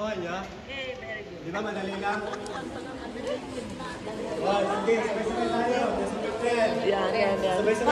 niya. Okay, very good. Di ba madali lang? Oh, sige, sabay-sabay tayo. Sabay-sabay. Yan. Sabay-sabay.